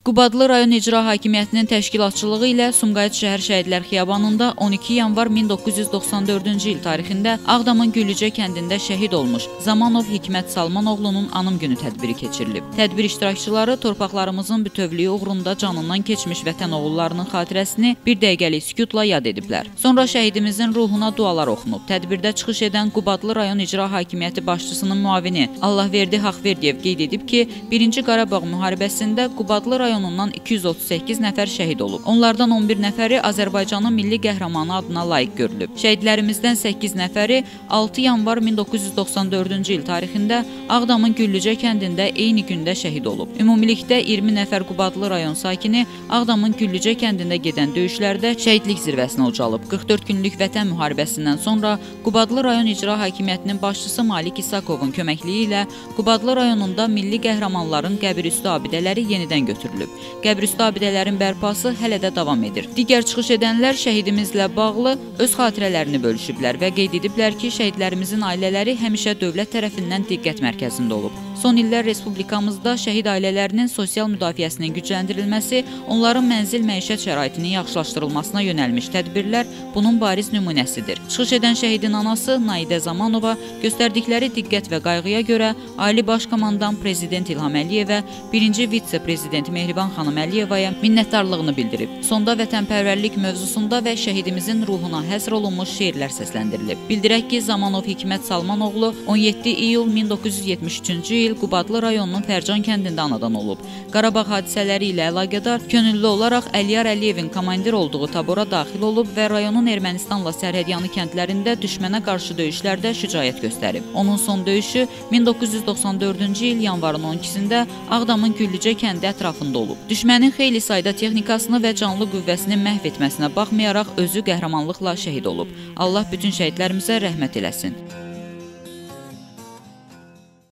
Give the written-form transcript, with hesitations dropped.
Qubadlı rayon İcra Hakimiyyətinin təşkilatçılığı ilə Sumqayıt şəhər Şəhidlər Xiyabanında 12 yanvar 1994-cü il tarixində Ağdamın Güllücə kəndində şəhid olmuş Zamanov Hikmət Salmanoğlunun anım günü tədbiri keçirilib. Tədbir iştirakçıları torpaqlarımızın bütövlüyü uğrunda canından keçmiş vətən oğullarının xatirəsini bir dəqiqəlik sükutla yad ediblər. Sonra şəhidimizin ruhuna dualar oxunub. Tədbirdə çıxış edən Qubadlı rayon İcra Hakimiyyəti başçısının müavini Allahverdi Haqverdiyev qeyd edib ki, 1-ci Qarabağ müharibəsində Qubadlı rayonundan 238 nəfər şəhid olub. Onlardan 11 nəfəri Azərbaycanın milli qəhrəmanı adına layiq görülüb. Şəhidlərimizdən 8 nəfəri 6 yanvar 1994-cü il tarixində Ağdamın Güllücə kəndində eyni gündə şəhid olub. Ümumilikdə 20 nəfər Qubadlı rayon sakini Ağdamın Güllücə kəndində gedən döyüşlərdə şəhidlik zirvəsinə ucalıb. 44 günlük vətən müharibəsindən sonra Qubadlı rayon İcra Hakimiyyətinin başçısı Malik İsakovun köməkliyi ilə Qubadlı rayonunda milli qəhrəmanların qəbirüstü abidələri yenidən götürülüb. Qəbirüstü abidələrin bərpası hələ də davam edir. Digər çıxış edənlər şəhidimizlə bağlı öz xatirələrini bölüşüblər və qeyd ediblər ki, şəhidlərimizin ailələri həmişə dövlət tərəfindən diqqət mərkəzində olub. Son illər Respublikamızda şəhid ailələrinin sosial müdafiəsinin gücləndirilməsi, onların mənzil məişət şəraitinin yaxşılaşdırılmasına yönəlmiş tədbirlər bunun bariz nümunəsidir. Çıxış edən şəhidin anası Naidə Zamanova göstərdikləri diqqət və qayğıya görə Ali Baş Komandan Prezident İlham Əliyevə, 1-ci vitse-prezident Mehriban xanım Əliyevaya minnətdarlığını bildirib. Sonda vətənpərvərlik mövzusunda və şəhidimizin ruhuna həsr olunmuş şeirlər səsləndirilib. Bildirək ki, Zamanov Hikmət Salmanoğlu 17 iyul 1973-cü il Qubadlı rayonunun Fərcan kəndində anadan olub. Qarabağ hadisələri ilə əlaqədar könüllü olaraq Əliyar Əliyevin komandir olduğu tabora daxil olub və rayonun Ermənistanla sərhədyanı kəndlərində düşmənə qarşı döyüşlərdə şücaət göstərib. Onun son döyüşü 1994-cü il yanvarın 12-sində Ağdamın Güllücə kəndi ətrafında olub. Düşmənin xeyli sayda texnikasını və canlı qüvvəsini məhv etməsinə baxmayaraq özü qəhrəmanlıqla şəhid olub. Allah bütün şəhidlərimizə rəhmət eləsin.